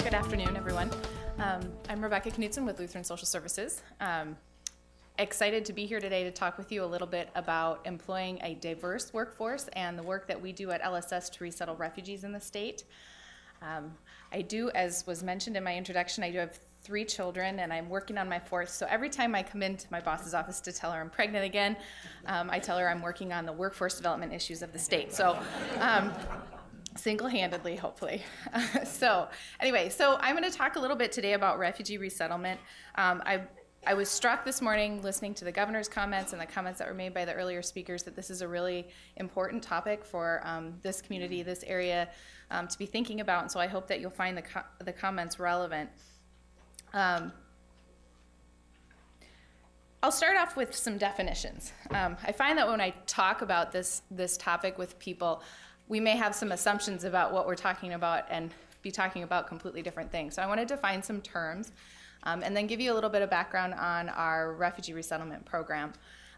Good afternoon, everyone. I'm Rebecca Knudsen with Lutheran Social Services. Excited to be here today to talk with you a little bit about employing a diverse workforce and the work that we do at LSS to resettle refugees in the state. I do, as was mentioned in my introduction, I do have 3 children and I'm working on my 4th. So every time I come into my boss's office to tell her I'm pregnant again, I tell her I'm working on the workforce development issues of the state. So single-handedly, hopefully. So I'm going to talk a little bit today about refugee resettlement. I was struck this morning listening to the governor's comments and the comments that were made by the earlier speakers that this is a really important topic for this community, this area, to be thinking about. And so I hope that you'll find the comments relevant. I'll start off with some definitions. I find that when I talk about this topic with people, we may have some assumptions about what we're talking about and be talking about completely different things. So I want to define some terms and then give you a little bit of background on our refugee resettlement program.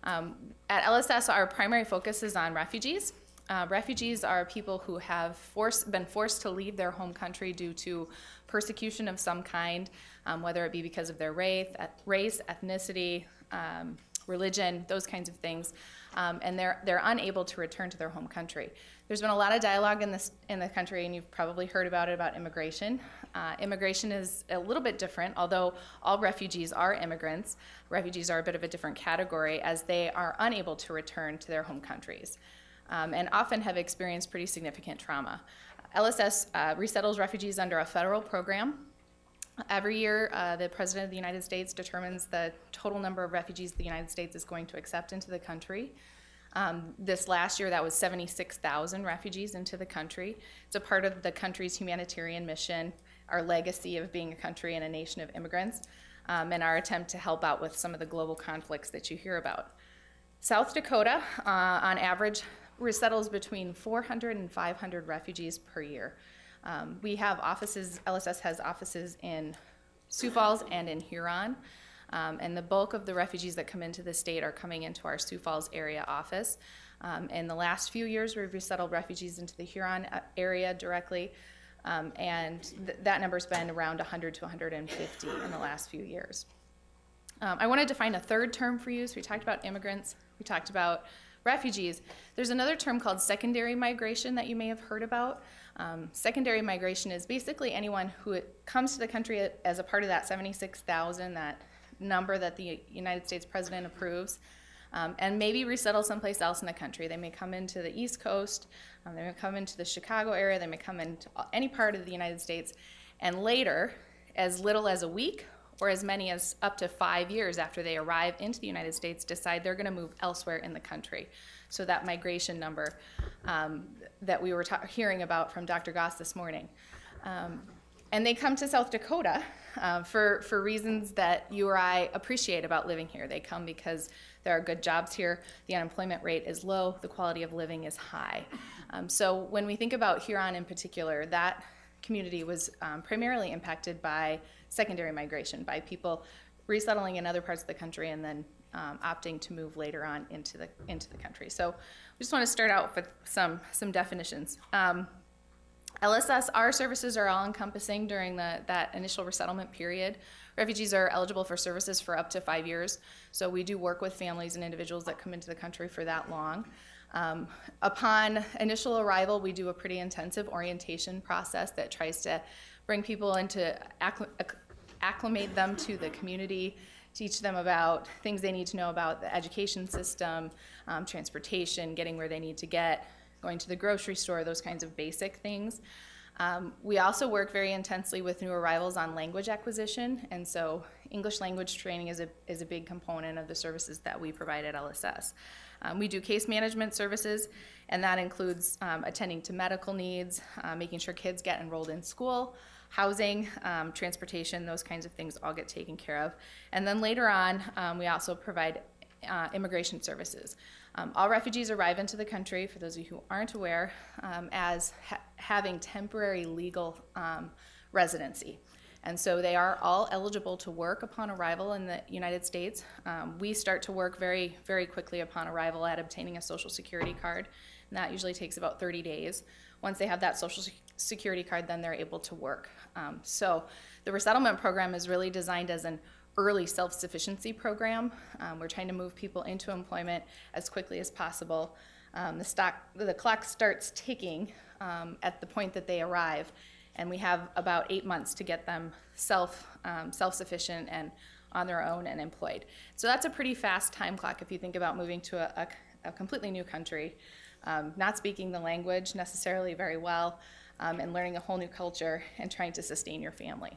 At LSS, our primary focus is on refugees. Refugees are people who have been forced to leave their home country due to persecution of some kind, whether it be because of their race, ethnicity, religion, those kinds of things, and they're unable to return to their home country. There's been a lot of dialogue in the country, and you've probably heard about it, about immigration. Immigration is a little bit different, although all refugees are immigrants. Refugees are a bit of a different category as they are unable to return to their home countries and often have experienced pretty significant trauma. LSS resettles refugees under a federal program. Every year, the President of the United States determines the total number of refugees the United States is going to accept into the country. This last year, that was 76,000 refugees into the country. It's a part of the country's humanitarian mission, our legacy of being a country and a nation of immigrants, and our attempt to help out with some of the global conflicts that you hear about. South Dakota, on average, resettles between 400 and 500 refugees per year. We have offices, LSS has offices in Sioux Falls and in Huron, and the bulk of the refugees that come into the state are coming into our Sioux Falls area office. In the last few years, we've resettled refugees into the Huron area directly, and that number's been around 100 to 150 in the last few years. I want to define a third term for you. So we talked about immigrants, we talked about refugees. There's another term called secondary migration that you may have heard about. Secondary migration is basically anyone who comes to the country as a part of that 76,000, that number that the United States President approves, and maybe resettle someplace else in the country. They may come into the East Coast, they may come into the Chicago area, they may come into any part of the United States, and later, as little as a week or as many as up to 5 years after they arrive into the United States, decide they're going to move elsewhere in the country. So that migration number that we were hearing about from Dr. Goss this morning. And they come to South Dakota for reasons that you or I appreciate about living here. They come because there are good jobs here, the unemployment rate is low, the quality of living is high. So when we think about Huron in particular, that community was primarily impacted by secondary migration, by people resettling in other parts of the country and then opting to move later on into the country. So we just want to start out with some definitions. LSS, our services are all encompassing during that initial resettlement period. Refugees are eligible for services for up to 5 years. So we do work with families and individuals that come into the country for that long. Upon initial arrival, we do a pretty intensive orientation process that tries to bring people into, acclimate them to the community, teach them about things they need to know about the education system, transportation, getting where they need to get, going to the grocery store, those kinds of basic things. We also work very intensely with new arrivals on language acquisition, and so English language training is a big component of the services that we provide at LSS. We do case management services, and that includes attending to medical needs, making sure kids get enrolled in school, housing, transportation, those kinds of things all get taken care of. And then later on, we also provide immigration services. All refugees arrive into the country, for those of you who aren't aware, as having temporary legal residency. And so they are all eligible to work upon arrival in the United States. We start to work very, very quickly upon arrival at obtaining a Social Security card, and that usually takes about 30 days. Once they have that Social security card, then they're able to work. So the resettlement program is really designed as an early self-sufficiency program. We're trying to move people into employment as quickly as possible. The clock starts ticking at the point that they arrive, and we have about 8 months to get them self-sufficient and on their own and employed. So that's a pretty fast time clock if you think about moving to a completely new country, not speaking the language necessarily very well, and learning a whole new culture and trying to sustain your family.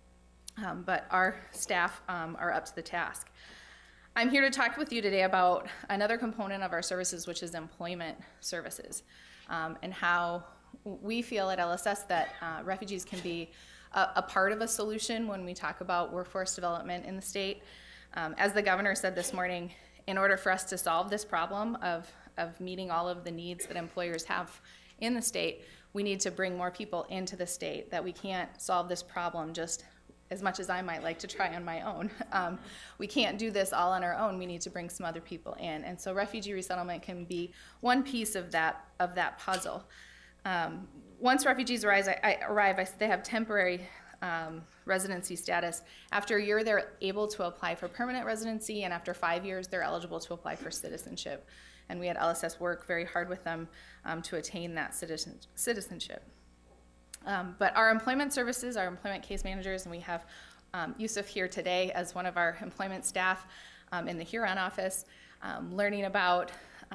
But our staff are up to the task. I'm here to talk with you today about another component of our services, which is employment services, and how we feel at LSS that refugees can be a part of a solution when we talk about workforce development in the state. As the governor said this morning, in order for us to solve this problem of meeting all of the needs that employers have in the state, we need to bring more people into the state, that we can't solve this problem just as much as I might like to try on my own. We can't do this all on our own. We need to bring some other people in. And so refugee resettlement can be one piece of that puzzle. Once refugees arrive, they have temporary residency status. After a year, they're able to apply for permanent residency, and after 5 years, they're eligible to apply for citizenship. And we at LSS work very hard with them to attain that citizenship. But our employment services, our employment case managers, and we have Yusuf here today as one of our employment staff in the Huron office, learning about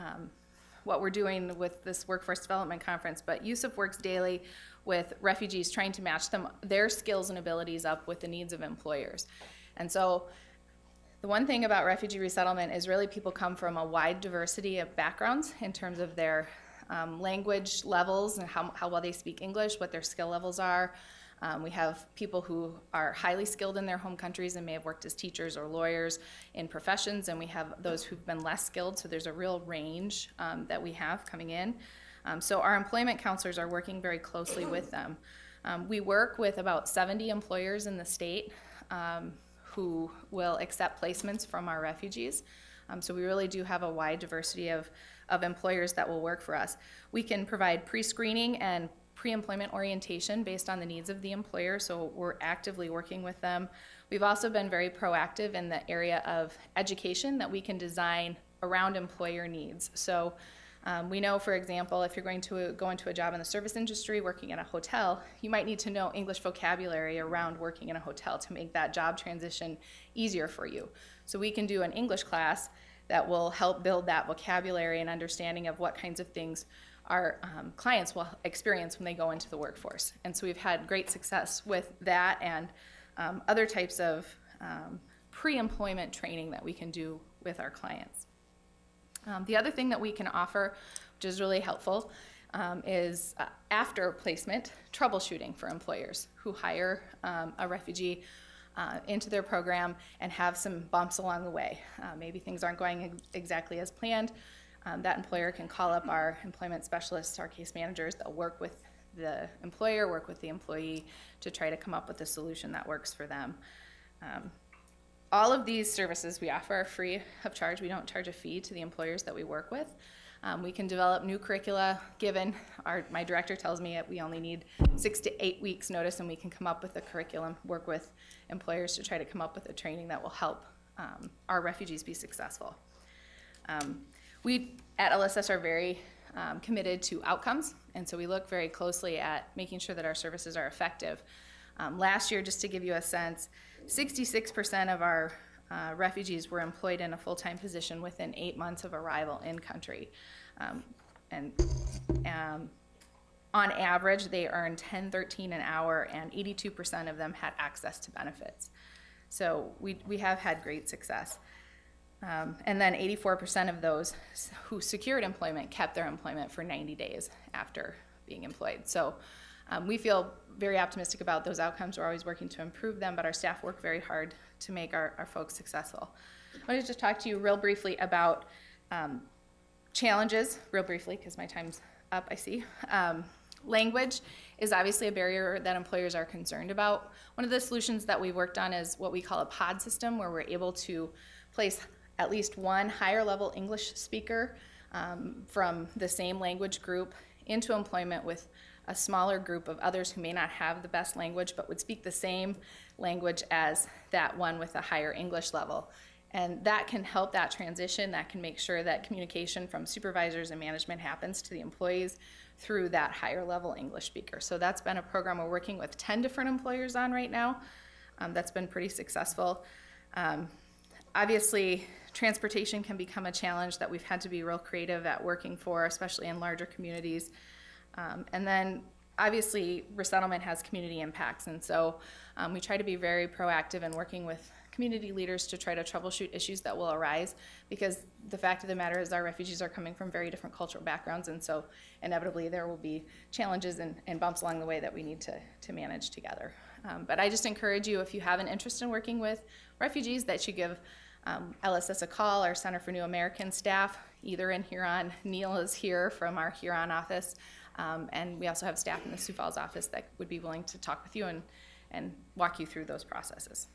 what we're doing with this workforce development conference. But Yusuf works daily with refugees, trying to match their skills and abilities up with the needs of employers. And so the one thing about refugee resettlement is really people come from a wide diversity of backgrounds in terms of their language levels and how well they speak English, what their skill levels are. We have people who are highly skilled in their home countries and may have worked as teachers or lawyers in professions, and we have those who've been less skilled, so there's a real range that we have coming in. So our employment counselors are working very closely with them. We work with about 70 employers in the state who will accept placements from our refugees. So we really do have a wide diversity of employers that will work for us. We can provide pre-screening and pre-employment orientation based on the needs of the employer, so we're actively working with them. We've also been very proactive in the area of education that we can design around employer needs. So we know, for example, if you're going to go into a job in the service industry working in a hotel, you might need to know English vocabulary around working in a hotel to make that job transition easier for you. So we can do an English class that will help build that vocabulary and understanding of what kinds of things our clients will experience when they go into the workforce. And so we've had great success with that and other types of pre-employment training that we can do with our clients. The other thing that we can offer, which is really helpful, is after placement troubleshooting for employers who hire a refugee into their program and have some bumps along the way. Maybe things aren't going exactly as planned. That employer can call up our employment specialists, our case managers. They'll work with the employer, work with the employee to try to come up with a solution that works for them. All of these services we offer are free of charge. We don't charge a fee to the employers that we work with. We can develop new curricula given my director tells me that we only need 6 to 8 weeks notice, and we can come up with a curriculum, work with employers to try to come up with a training that will help our refugees be successful. We at LSS are very committed to outcomes, and so we look very closely at making sure that our services are effective. Last year, just to give you a sense, 66% of our refugees were employed in a full-time position within 8 months of arrival in country. On average, they earned $10-13 an hour, and 82% of them had access to benefits. So we have had great success. And then 84% of those who secured employment kept their employment for 90 days after being employed. So we feel very optimistic about those outcomes. We're always working to improve them, but our staff work very hard to make our folks successful. I want to just talk to you real briefly about challenges, real briefly, because my time's up, I see. Language is obviously a barrier that employers are concerned about. One of the solutions that we've worked on is what we call a pod system, where we're able to place at least one higher level English speaker from the same language group into employment with a smaller group of others who may not have the best language but would speak the same language as that one with a higher English level. And that can help that transition. That can make sure that communication from supervisors and management happens to the employees through that higher level English speaker. So that's been a program we're working with 10 different employers on right now. That's been pretty successful. Obviously, transportation can become a challenge that we've had to be real creative at working for, especially in larger communities. And then obviously resettlement has community impacts, and so we try to be very proactive in working with community leaders to try to troubleshoot issues that will arise, because the fact of the matter is our refugees are coming from very different cultural backgrounds, and so inevitably there will be challenges and bumps along the way that we need to manage together. But I just encourage you, if you have an interest in working with refugees, that you give LSS a call, our Center for New American staff, either in Huron. Neil is here from our Huron office, and we also have staff in the Sioux Falls office that would be willing to talk with you and walk you through those processes.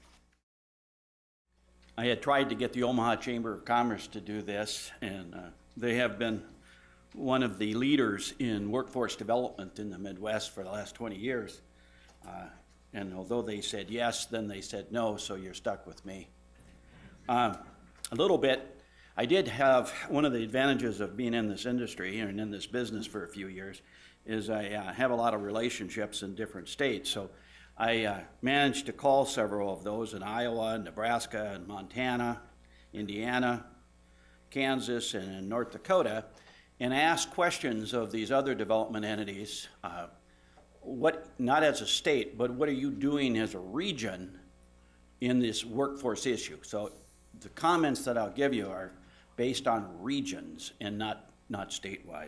I had tried to get the Omaha Chamber of Commerce to do this, and they have been one of the leaders in workforce development in the Midwest for the last 20 years. And although they said yes, then they said no, so you're stuck with me. A little bit, I did have one of the advantages of being in this industry and in this business for a few years is I have a lot of relationships in different states. So I managed to call several of those in Iowa, Nebraska, and Montana, Indiana, Kansas, and in North Dakota, and ask questions of these other development entities. Not as a state, but what are you doing as a region in this workforce issue? So the comments that I'll give you are based on regions and not statewide.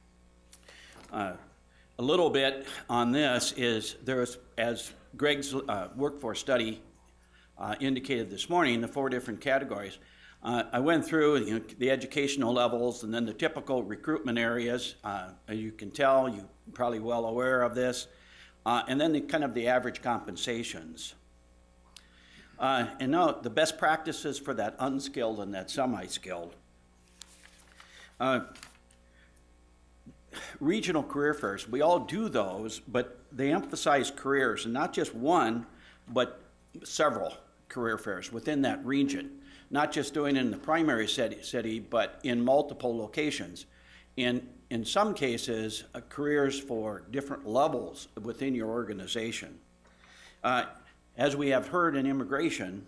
A little bit on this is there's, as Greg's workforce study indicated this morning, the 4 different categories. I went through the educational levels and then the typical recruitment areas. As you can tell, you're probably well aware of this. And then the average compensations. And now the best practices for that unskilled and that semi-skilled. Regional career fairs, we all do those, but they emphasize careers, and not just one, but several career fairs within that region. Not just doing it in the primary city, but in multiple locations. In some cases, careers for different levels within your organization. As we have heard in immigration,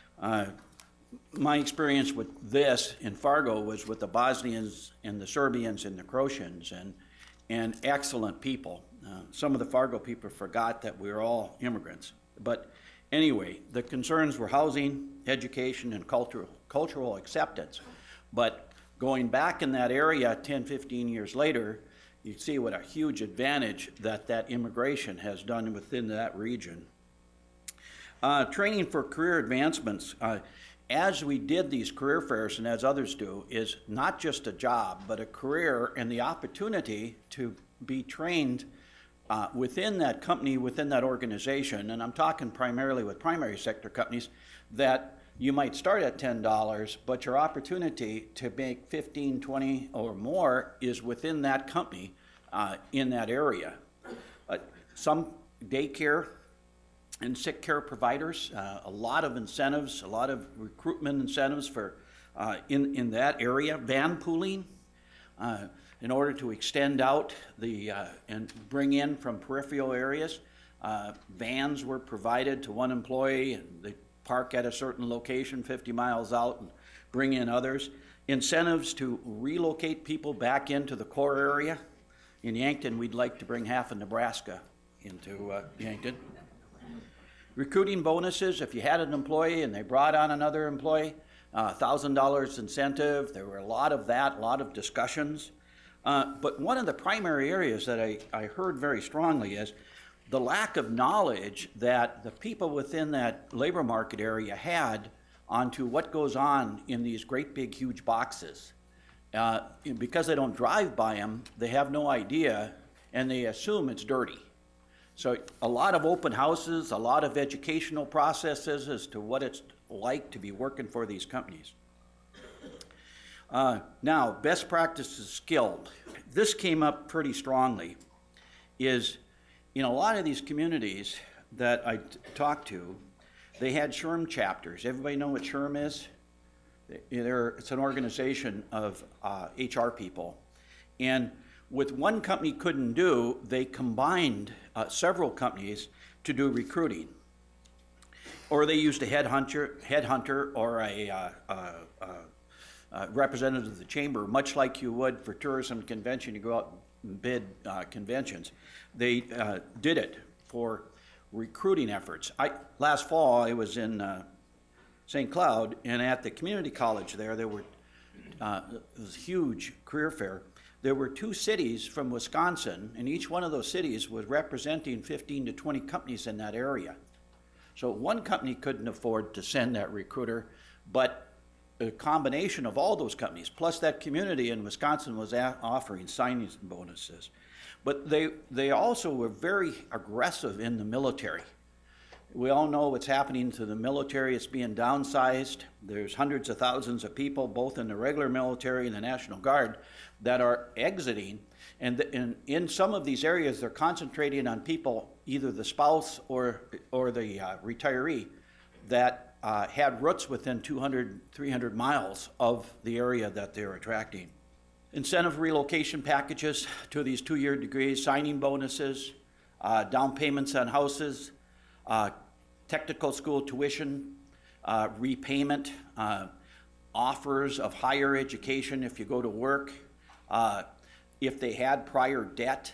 my experience with this in Fargo was with the Bosnians and the Serbians and the Croatians, and excellent people. Some of the Fargo people forgot that we were all immigrants. But anyway, the concerns were housing, education, and cultural acceptance. But going back in that area 10, 15 years later, you see what a huge advantage that immigration has done within that region. Training for career advancements. As we did these career fairs, and as others do, is not just a job, but a career and the opportunity to be trained within that company, within that organization. And I'm talking primarily with primary sector companies that you might start at $10, but your opportunity to make 15, 20 or more is within that company in that area. Some daycare and sick care providers, a lot of incentives, a lot of recruitment incentives for in that area. Van pooling, in order to extend out and bring in from peripheral areas. Vans were provided to one employee, and they park at a certain location 50 miles out and bring in others. Incentives to relocate people back into the core area. In Yankton, we'd like to bring half of Nebraska into Yankton. Recruiting bonuses, if you had an employee and they brought on another employee, $1,000 incentive. There were a lot of that, a lot of discussions. But one of the primary areas that I heard very strongly is the lack of knowledge that the people within that labor market area had onto what goes on in these great big huge boxes. Because they don't drive by them, they have no idea, and they assume it's dirty. So a lot of open houses, a lot of educational processes as to what it's like to be working for these companies. Now, best practices skilled. This came up pretty strongly. is in a lot of these communities that I talked to, they had SHRM chapters. Everybody know what SHRM is? It's an organization of HR people. And what one company couldn't do, they combined several companies to do recruiting. Or they used a headhunter or a representative of the chamber, much like you would for tourism convention. You go out and bid conventions. They did it for recruiting efforts. Last fall, I was in St. Cloud, and at the community college there were, it was a huge career fair. There were 2 cities from Wisconsin, and each one of those cities was representing 15 to 20 companies in that area. So one company couldn't afford to send that recruiter, but a combination of all those companies, plus that community in Wisconsin was offering signing bonuses. But they also were very aggressive in the military. We all know what's happening to the military. It's being downsized. There's hundreds of thousands of people, both in the regular military and the National Guard, that are exiting. And in some of these areas, they're concentrating on people, either the spouse or the retiree, that had roots within 200, 300 miles of the area that they're attracting. Incentive relocation packages to these 2-year degrees, signing bonuses, down payments on houses, technical school tuition, repayment, offers of higher education if you go to work, if they had prior debt.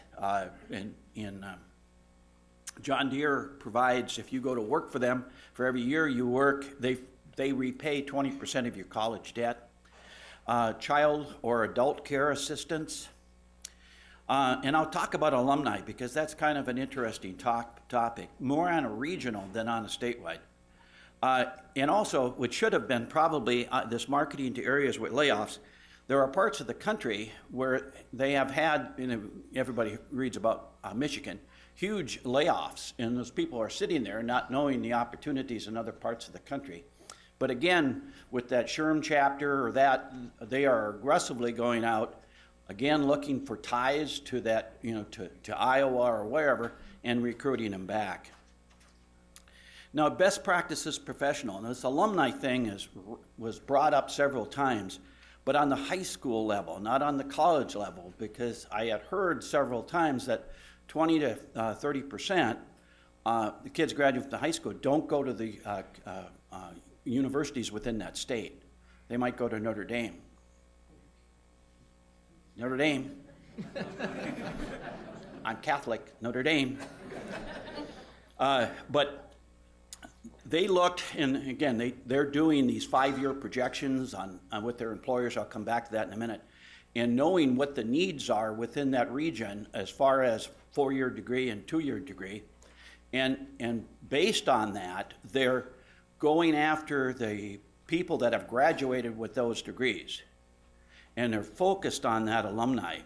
John Deere provides, if you go to work for them, for every year you work, they repay 20% of your college debt. Child or adult care assistance. And I'll talk about alumni because that's kind of an interesting topic, more on a regional than on a statewide. And also, which should have been probably this marketing to areas with layoffs, there are parts of the country where they have had, everybody reads about Michigan, huge layoffs, and those people are sitting there not knowing the opportunities in other parts of the country. But again, with that SHRM chapter or that, they are aggressively going out, again, looking for ties to that, to Iowa or wherever, and recruiting them back. Now, best practices professional. Now, this alumni thing was brought up several times, but on the high school level, not on the college level, because I had heard several times that 20 to 30%, the kids graduate from the high school don't go to the universities within that state. They might go to Notre Dame. Notre Dame. I'm Catholic, Notre Dame. But they looked, and again, they're doing these 5-year projections on with their employers. I'll come back to that in a minute. And knowing what the needs are within that region as far as 4-year degree and 2-year degree. And based on that, they're going after the people that have graduated with those degrees. And they're focused on that alumni.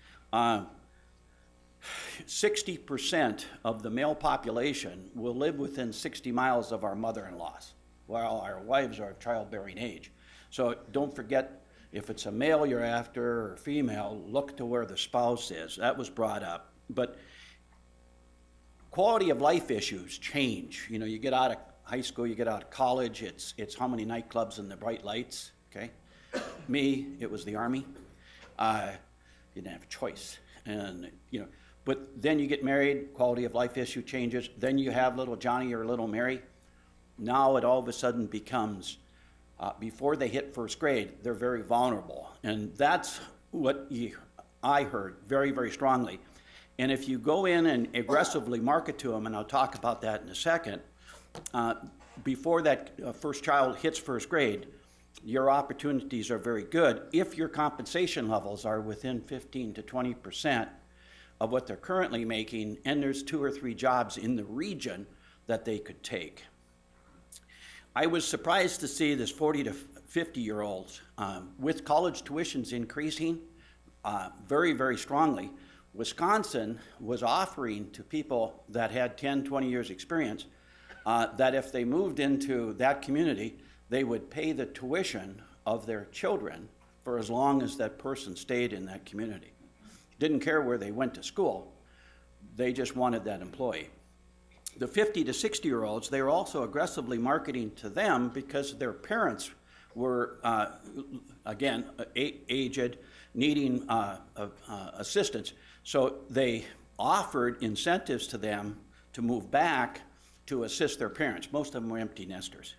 60% of the male population will live within 60 miles of our mother-in-laws, while our wives are of childbearing age. So don't forget, if it's a male you're after or female, look to where the spouse is. That was brought up. But quality of life issues change. You get out of high school, you get out of college, it's how many nightclubs and the bright lights, okay? Me, it was the Army. You didn't have a choice. And, but then you get married, quality of life issue changes. Then you have little Johnny or little Mary. Now it all of a sudden becomes, before they hit first grade, they're very vulnerable. And that's what I heard very, very strongly. And if you go in and aggressively market to them, and I'll talk about that in a second, before that first child hits first grade, your opportunities are very good if your compensation levels are within 15 to 20% of what they're currently making, and there's 2 or 3 jobs in the region that they could take. I was surprised to see this 40 to 50-year-olds with college tuitions increasing very, very strongly. Wisconsin was offering to people that had 10, 20 years experience that if they moved into that community, they would pay the tuition of their children for as long as that person stayed in that community. Didn't care where they went to school, They just wanted that employee. The 50 to 60-year-olds, they were also aggressively marketing to them because their parents were, again, aged, needing assistance. So they offered incentives to them to move back to assist their parents. Most of them were empty nesters.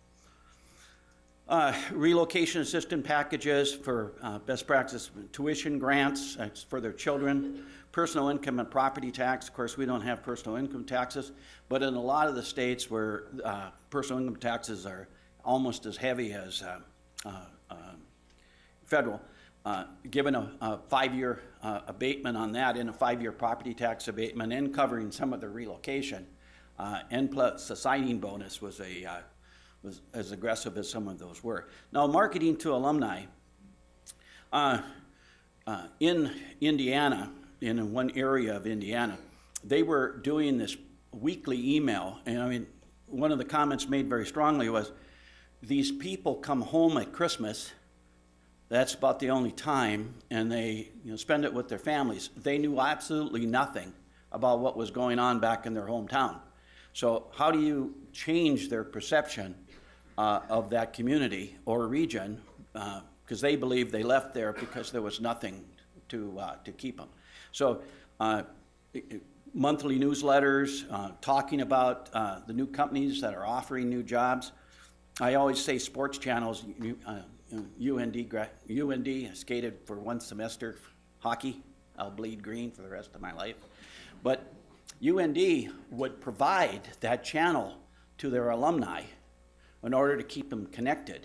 Relocation assistance packages for best practice tuition grants for their children, personal income and property tax. Of course, we don't have personal income taxes, but in a lot of the states where personal income taxes are almost as heavy as federal, given a 5-year abatement on that and a 5-year property tax abatement and covering some of the relocation, and plus a signing bonus was as aggressive as some of those were. Now, marketing to alumni, in Indiana, in one area of Indiana, they were doing this weekly email, and I mean, one of the comments made very strongly was, these people come home at Christmas, that's about the only time, and they spend it with their families. They knew absolutely nothing about what was going on back in their hometown. So how do you change their perception of that community or region, because they believe they left there because there was nothing to keep them. So monthly newsletters, talking about the new companies that are offering new jobs. I always say sports channels, UND skated for 1 semester, hockey. I'll bleed green for the rest of my life. But UND would provide that channel to their alumni in order to keep them connected.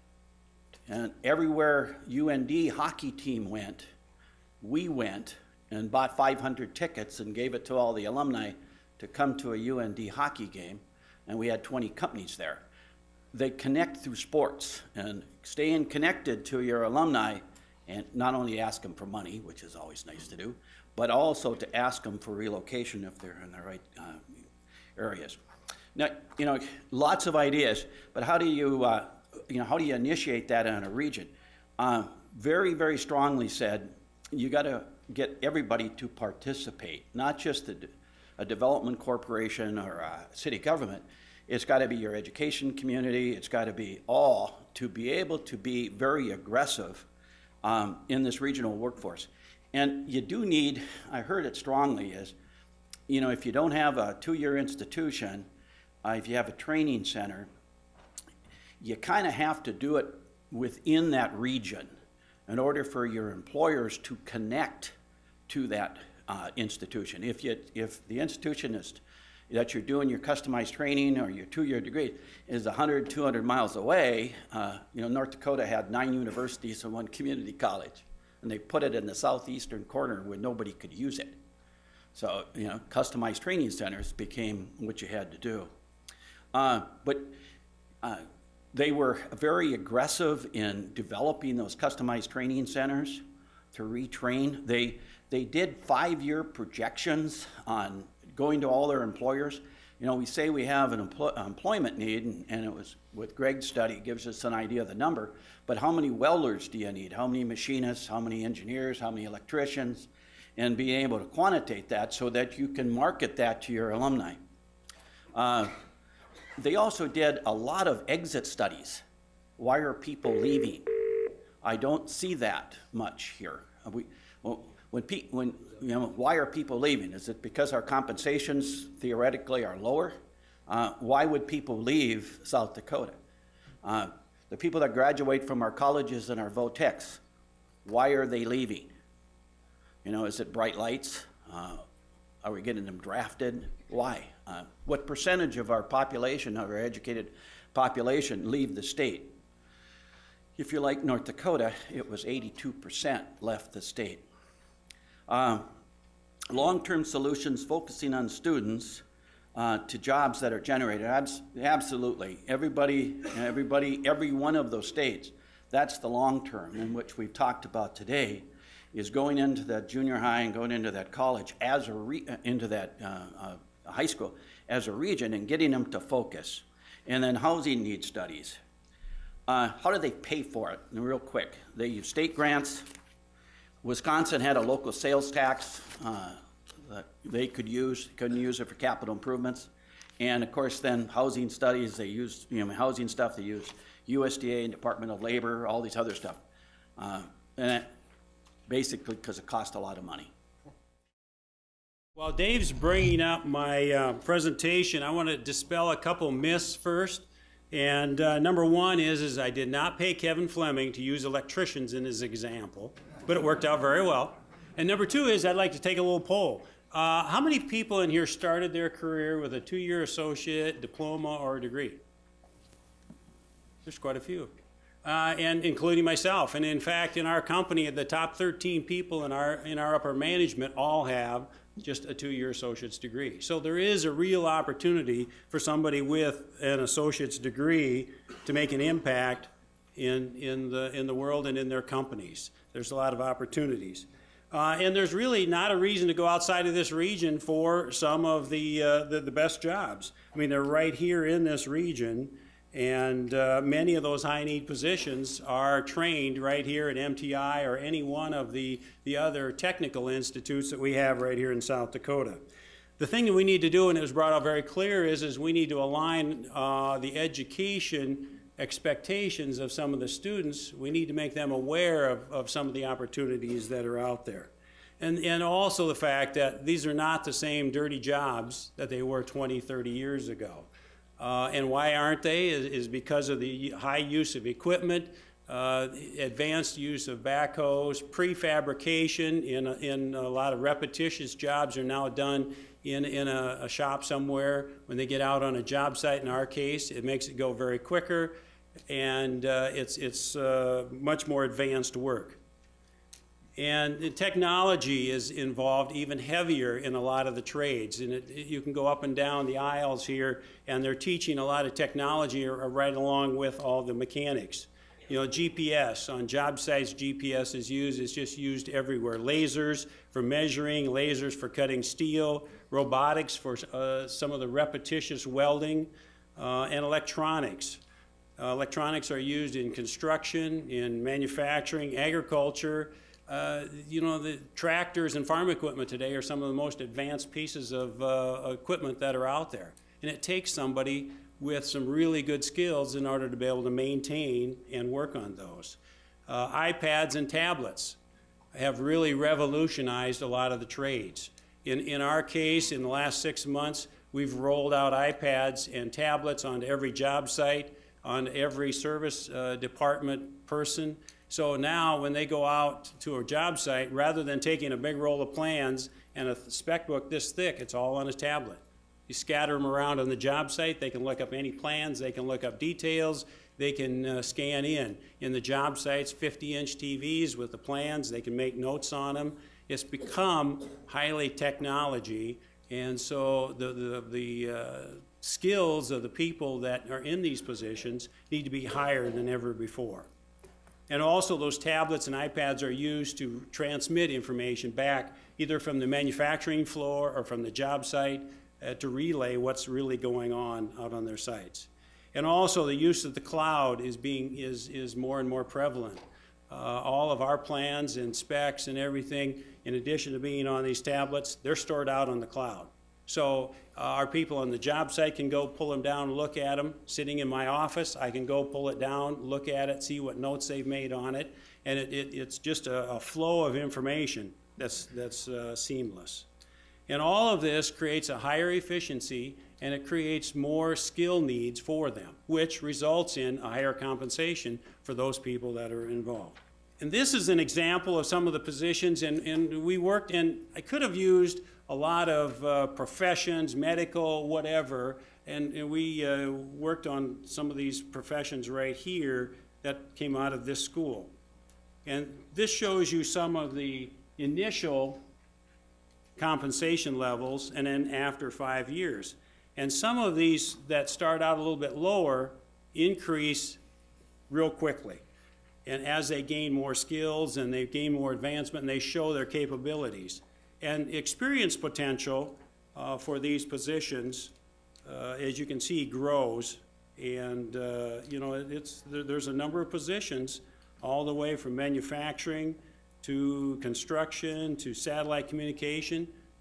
And everywhere UND hockey team went, we went and bought 500 tickets and gave it to all the alumni to come to a UND hockey game, and we had 20 companies there. They connect through sports, and staying connected to your alumni, and not only ask them for money, which is always nice to do, but also to ask them for relocation if they're in the right areas. Now, lots of ideas, but how do you, how do you initiate that in a region? Very, very strongly said, you got to get everybody to participate, not just a development corporation or a city government. It's got to be your education community. It's got to be all to be able to be very aggressive in this regional workforce. And you do need, I heard it strongly, is, if you don't have a 2-year institution, if you have a training center, you kind of have to do it within that region in order for your employers to connect to that institution. If the institution is that you're doing your customized training or your 2-year degree is 100, 200 miles away, North Dakota had 9 universities and 1 community college, and they put it in the southeastern corner where nobody could use it. So, customized training centers became what you had to do. But they were very aggressive in developing those customized training centers to retrain. They did 5-year projections on going to all their employers. We say we have an employment need, and it was with Greg's study, gives us an idea of the number, but how many welders do you need? How many machinists? How many engineers? How many electricians? And being able to quantitate that so that you can market that to your alumni. They also did a lot of exit studies. Why are people leaving? I don't see that much here. Why are people leaving? Is it because our compensations theoretically are lower? Why would people leave South Dakota? The people that graduate from our colleges and our VOTECs, why are they leaving? Is it bright lights? Are we getting them drafted? Why? What percentage of our population, of our educated population, leave the state? If you're like North Dakota, it was 82% left the state. Long-term solutions focusing on students to jobs that are generated. Absolutely. Every one of those states, that's the long-term in which we've talked about today, is going into that junior high and going into that college into that high school as a region and getting them to focus. And then housing needs studies. How do they pay for it? And real quick, they use state grants. Wisconsin had a local sales tax they couldn't use it for capital improvements. And of course, then housing studies, they use, housing stuff, they use USDA and Department of Labor, all these other stuff. And basically because it cost a lot of money. While Dave's bringing up my presentation, I want to dispel a couple myths first. And number one is I did not pay Kevin Fleming to use electricians in his example, but it worked out very well. And number two is I'd like to take a little poll. How many people in here started their career with a 2-year associate, diploma, or a degree? There's quite a few, and including myself. And in fact, in our company, the top 13 people in our upper management all have just a 2-year associate's degree. So there is a real opportunity for somebody with an associate's degree to make an impact in the world and in their companies. There's a lot of opportunities. And there's really not a reason to go outside of this region for some of the best jobs. I mean, they're right here in this region, and many of those high-need positions are trained right here at MTI or any one of the other technical institutes that we have right here in South Dakota. The thing that we need to do, and it was brought out very clear, is we need to align the education expectations of some of the students. We need to make them aware of some of the opportunities that are out there. And also the fact that these are not the same dirty jobs that they were 20, 30 years ago. And why aren't they is because of the high use of equipment, advanced use of backhoes, prefabrication in a lot of repetitious jobs are now done in a shop somewhere. When they get out on a job site, in our case, it makes it go very quicker, and it's much more advanced work. And the technology is involved even heavier in a lot of the trades. And you can go up and down the aisles here, and they're teaching a lot of technology right along with all the mechanics. You know, GPS, on job sites, GPS is used. It's just used everywhere. Lasers for measuring, lasers for cutting steel, robotics for some of the repetitious welding, and electronics. Electronics are used in construction, in manufacturing, agriculture. You know, the tractors and farm equipment today are some of the most advanced pieces of equipment that are out there. And it takes somebody with some really good skills in order to be able to maintain and work on those. iPads and tablets have really revolutionized a lot of the trades. In our case, in the last 6 months, we've rolled out iPads and tablets onto every job site, on every service department person. So now when they go out to a job site, rather than taking a big roll of plans and a spec book this thick, it's all on a tablet. You scatter them around on the job site, they can look up any plans, they can look up details, they can scan in. In the job sites, 50-inch TVs with the plans, they can make notes on them. It's become highly technology, and so the skills of the people that are in these positions need to be higher than ever before. And also those tablets and iPads are used to transmit information back either from the manufacturing floor or from the job site to relay what's really going on out on their sites. And also the use of the cloud is more and more prevalent. All of our plans and specs and everything, in addition to being on these tablets, they're stored out on the cloud. So our people on the job site can go pull them down and look at them. Sitting in my office, I can go pull it down, look at it, see what notes they've made on it, and it's just a flow of information that's seamless. And all of this creates a higher efficiency, and it creates more skill needs for them, which results in a higher compensation for those people that are involved. And this is an example of some of the positions, and we worked, and I could have used a lot of professions, medical, whatever, and we worked on some of these professions right here that came out of this school. And this shows you some of the initial compensation levels and then after 5 years. And some of these that start out a little bit lower increase real quickly. And as they gain more skills and they gain more advancement and they show their capabilities. And experience potential for these positions, as you can see, grows. And you know, there's a number of positions all the way from manufacturing to construction to satellite communication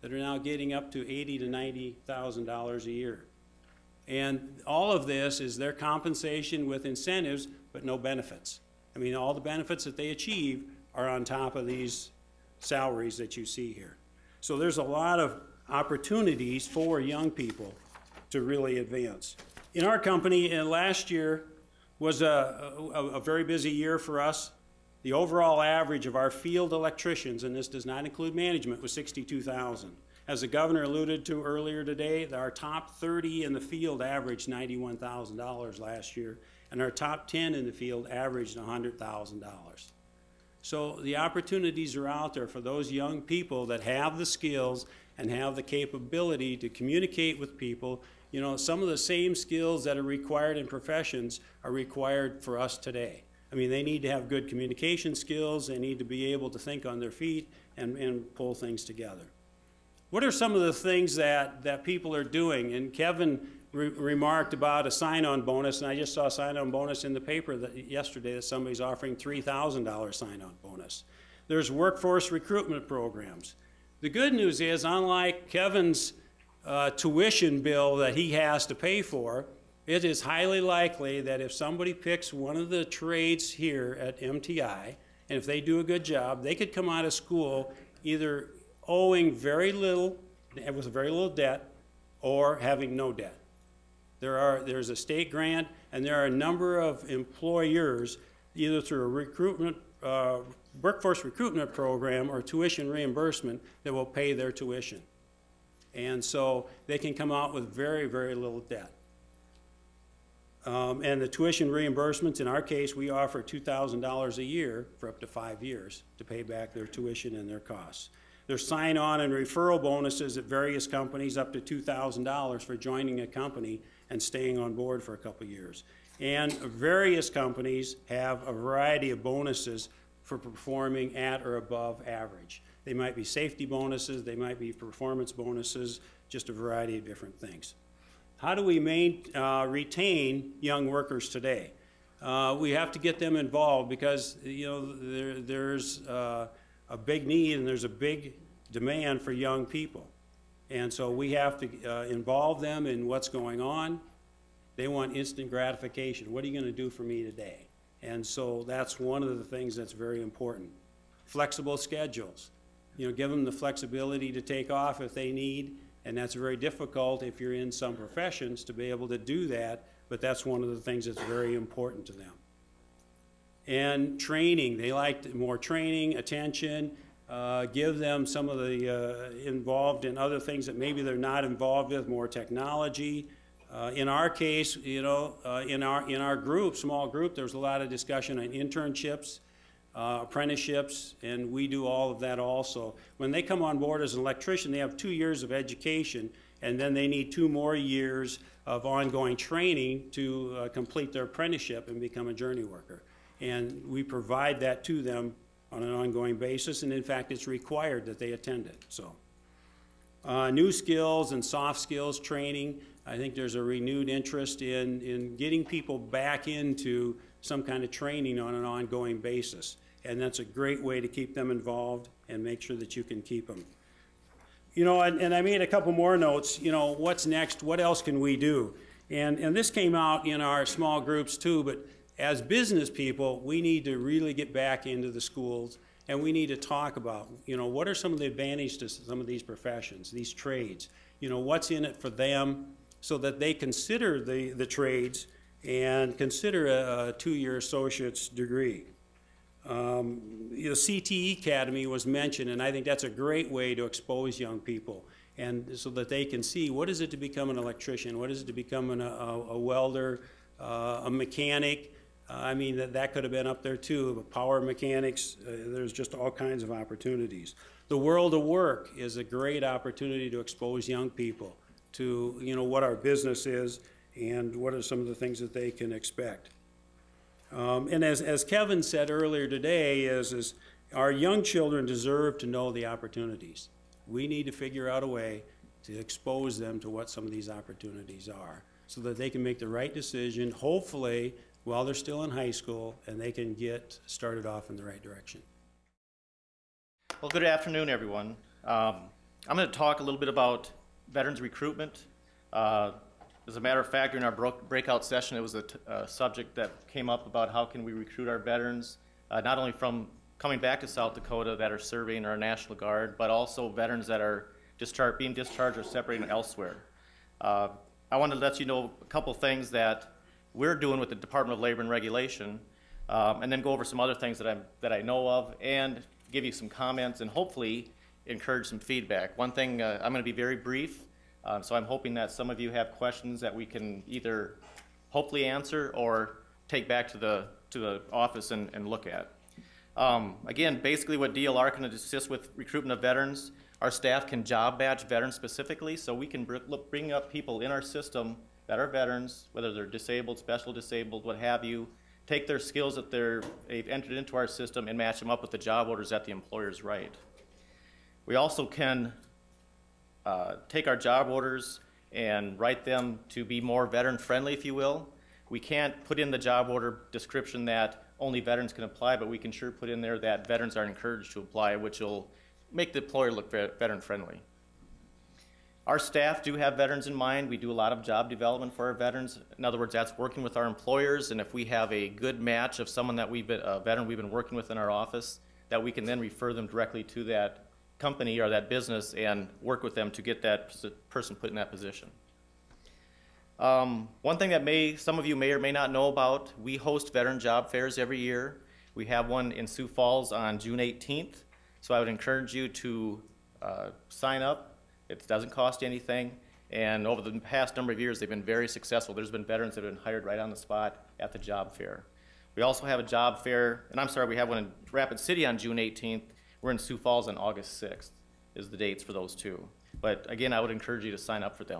that are now getting up to $80,000 to $90,000 a year. And all of this is their compensation with incentives, but no benefits. I mean, all the benefits that they achieve are on top of these salaries that you see here. So there's a lot of opportunities for young people to really advance. In our company, last year was a very busy year for us. The overall average of our field electricians, and this does not include management, was 62,000. As the governor alluded to earlier today, our top 30 in the field averaged $91,000 last year, and our top 10 in the field averaged $100,000. So the opportunities are out there for those young people that have the skills and have the capability to communicate with people. You know, some of the same skills that are required in professions are required for us today. I mean, they need to have good communication skills, they need to be able to think on their feet and pull things together. What are some of the things that people are doing? And Kevin remarked about a sign-on bonus, and I just saw a sign-on bonus in the paper yesterday that somebody's offering $3,000 sign-on bonus. There's workforce recruitment programs. The good news is, unlike Kevin's tuition bill that he has to pay for, it is highly likely that if somebody picks one of the trades here at MTI, and if they do a good job, they could come out of school either owing very little, with very little debt, or having no debt. There's a state grant, and there are a number of employers, either through a recruitment, workforce recruitment program or tuition reimbursement, that will pay their tuition. And so they can come out with very, very little debt. And the tuition reimbursements, in our case, we offer $2,000 a year for up to 5 years to pay back their tuition and their costs. There's sign-on and referral bonuses at various companies up to $2,000 for joining a company and staying on board for a couple years. And various companies have a variety of bonuses for performing at or above average. They might be safety bonuses, they might be performance bonuses, just a variety of different things. How do we retain young workers today? We have to get them involved because, you know, there's a big need and there's a big demand for young people. And so we have to involve them in what's going on. They want instant gratification. What are you going to do for me today? And so that's one of the things that's very important. Flexible schedules. You know, give them the flexibility to take off if they need, and that's very difficult if you're in some professions to be able to do that, but that's one of the things that's very important to them. And training, they like more training, attention, give them some of the involved in other things that maybe they're not involved with, more technology. In our case, you know, in our group, small group, there's a lot of discussion on internships, apprenticeships, and we do all of that also. When they come on board as an electrician, they have 2 years of education, and then they need 2 more years of ongoing training to complete their apprenticeship and become a journey worker. And we provide that to them on an ongoing basis, and in fact, it's required that they attend it. So, new skills and soft skills training. I think there's a renewed interest in getting people back into some kind of training on an ongoing basis. And that's a great way to keep them involved and make sure that you can keep them. You know, and I made a couple more notes. You know, what's next? What else can we do? And this came out in our small groups too, but as business people, we need to really get back into the schools, and we need to talk about, you know, what are some of the advantages to some of these professions, these trades? You know, what's in it for them so that they consider the trades and consider a 2-year associate's degree. You know, CTE Academy was mentioned, and I think that's a great way to expose young people, and so that they can see what is it to become an electrician, what is it to become a welder, a mechanic. I mean, that could have been up there too, but power mechanics, there's just all kinds of opportunities. The world of work is a great opportunity to expose young people to, you know, what our business is and what are some of the things that they can expect. And as Kevin said earlier today, is our young children deserve to know the opportunities. We need to figure out a way to expose them to what some of these opportunities are so that they can make the right decision, hopefully, while they're still in high school, and they can get started off in the right direction. Well, good afternoon, everyone. I'm going to talk a little bit about veterans recruitment. As a matter of fact, during our breakout session, it was a subject that came up about how can we recruit our veterans, not only from coming back to South Dakota that are serving our National Guard, but also veterans that are being discharged or separated elsewhere. I wanted to let you know a couple things that we're doing with the Department of Labor and Regulation, and then go over some other things that I know of, and give you some comments and hopefully encourage some feedback. One thing, I'm going to be very brief, so I'm hoping that some of you have questions that we can either hopefully answer or take back to the office and look at. Again, basically what DLR can assist with recruitment of veterans. Our staff can job badge veterans specifically, so we can bring up people in our system that are veterans, whether they're disabled, special disabled, what have you, take their skills that they've entered into our system and match them up with the job orders that the employers write. We also can take our job orders and write them to be more veteran friendly, if you will. We can't put in the job order description that only veterans can apply, but we can sure put in there that veterans are encouraged to apply, which will make the employer look veteran friendly. Our staff do have veterans in mind. We do a lot of job development for our veterans. In other words, that's working with our employers, and if we have a good match of someone that a veteran we've been working with in our office, that we can then refer them directly to that company or that business and work with them to get that person put in that position. One thing that some of you may or may not know about, we host veteran job fairs every year. We have one in Sioux Falls on June 18th. So I would encourage you to sign up. It doesn't cost you anything. And over the past number of years, they've been very successful. There's been veterans that have been hired right on the spot at the job fair. We also have a job fair, and I'm sorry, we have one in Rapid City on June 18th. We're in Sioux Falls on August 6th is the dates for those two. But again, I would encourage you to sign up for them.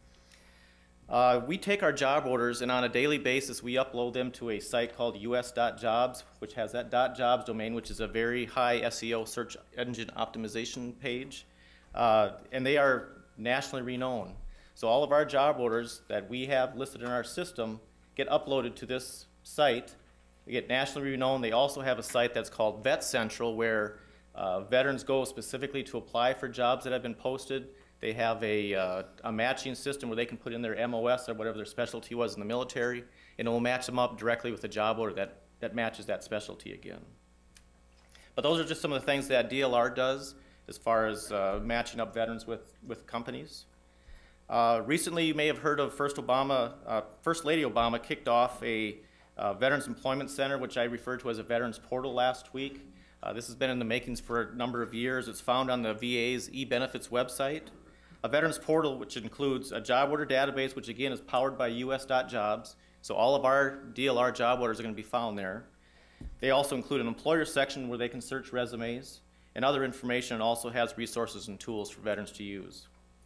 We take our job orders, and on a daily basis, we upload them to a site called us.jobs, which has that .jobs domain, which is a very high SEO search engine optimization page. And they are nationally renowned. So all of our job orders that we have listed in our system get uploaded to this site. They get nationally renowned. They also have a site that's called Vet Central, where veterans go specifically to apply for jobs that have been posted. They have a matching system where they can put in their MOS or whatever their specialty was in the military, and it will match them up directly with a job order that matches that specialty again. But those are just some of the things that DLR does as far as matching up veterans with companies. Recently, you may have heard of First Lady Obama kicked off a Veterans Employment Center, which I referred to as a Veterans Portal last week. This has been in the makings for a number of years. It's found on the VA's e-benefits website. A Veterans Portal, which includes a job order database, which again is powered by us.jobs. So all of our DLR job orders are going to be found there. They also include an employer section where they can search resumes and other information, and also has resources and tools for veterans to use.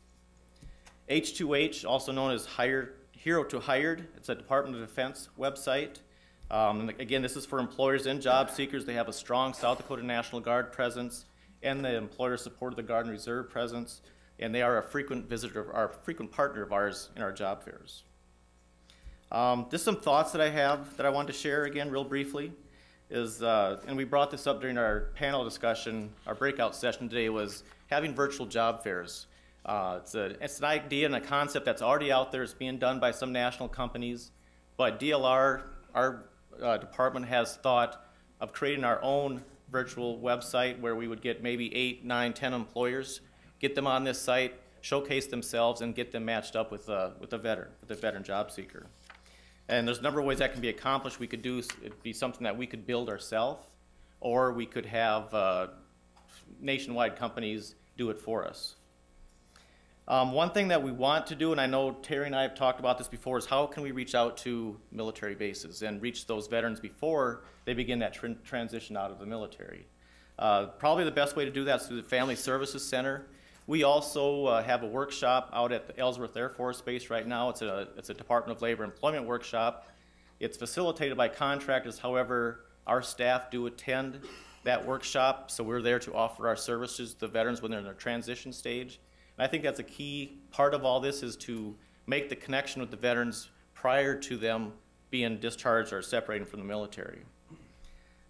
H2H, also known as Hero to Hired, it's a Department of Defense website. And again, this is for employers and job seekers. They have a strong South Dakota National Guard presence, and the employer supported the Guard and Reserve presence, and they are a frequent partner of ours in our job fairs. Just some thoughts that I have that I wanted to share again real briefly is, and we brought this up during our panel discussion, our breakout session today, was having virtual job fairs. It's an idea and a concept that's already out there. It's being done by some national companies, but DLR, our department has thought of creating our own virtual website where we would get maybe 8, 9, 10 employers, get them on this site, showcase themselves, and get them matched up with a veteran job seeker. And there's a number of ways that can be accomplished. We could do it'd be something that we could build ourselves, or we could have nationwide companies do it for us. One thing that we want to do, and I know Terry and I have talked about this before, is how can we reach out to military bases and reach those veterans before they begin that transition out of the military. Probably the best way to do that is through the Family Services Center. We also have a workshop out at the Ellsworth Air Force Base right now. It's a Department of Labor employment workshop. It's facilitated by contractors. However, our staff do attend that workshop, so we're there to offer our services to the veterans when they're in their transition stage. And I think that's a key part of all this, is to make the connection with the veterans prior to them being discharged or separating from the military.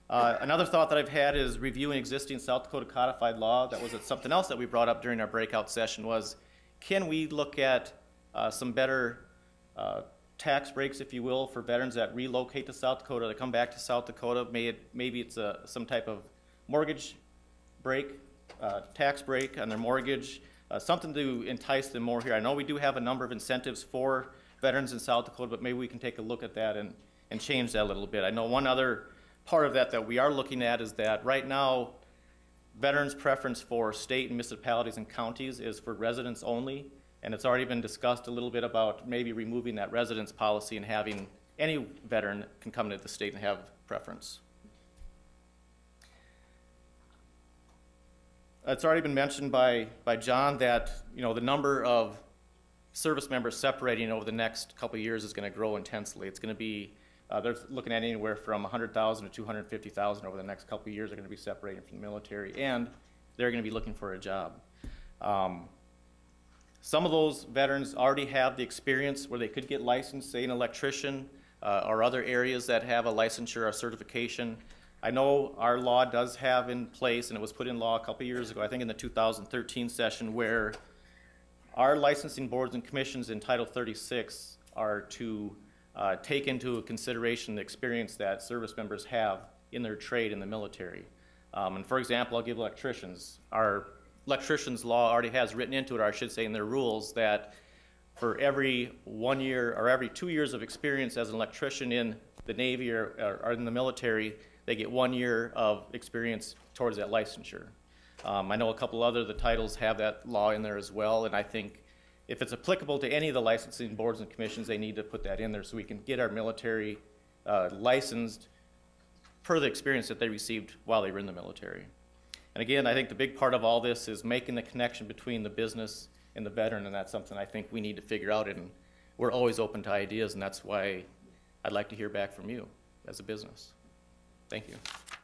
Another thought that I've had is reviewing existing South Dakota codified law. That was something else that we brought up during our breakout session was, can we look at some better tax breaks, if you will, for veterans that relocate to South Dakota, that come back to South Dakota. Maybe it's some type of mortgage break, tax break on their mortgage, something to entice them more here. I know we do have a number of incentives for veterans in South Dakota, but maybe we can take a look at that and change that a little bit. I know one other part of that we are looking at is that right now, veterans' preference for state and municipalities and counties is for residents only. And it's already been discussed a little bit about maybe removing that residence policy and having any veteran can come to the state and have preference. It's already been mentioned by John that the number of service members separating over the next couple of years is going to grow intensely. It's going to be, they're looking at anywhere from 100,000 to 250,000 over the next couple of years are going to be separating from the military, and they're going to be looking for a job. Some of those veterans already have the experience where they could get licensed, say an electrician, or other areas that have a licensure or certification. I know our law does have in place, and it was put in law a couple years ago, I think in the 2013 session, where our licensing boards and commissions in Title 36 are to take into consideration the experience that service members have in their trade in the military. And for example, I'll give electricians. Our electricians law already has written into it, or I should say in their rules, that for every 1 year or every 2 years of experience as an electrician in the Navy or in the military, they get 1 year of experience towards that licensure. I know a couple other of the titles have that law in there as well, and I think if it's applicable to any of the licensing boards and commissions, they need to put that in there so we can get our military licensed per the experience that they received while they were in the military. And again, I think the big part of all this is making the connection between the business and the veteran, and that's something I think we need to figure out, and we're always open to ideas, and that's why I'd like to hear back from you as a business. Thank you.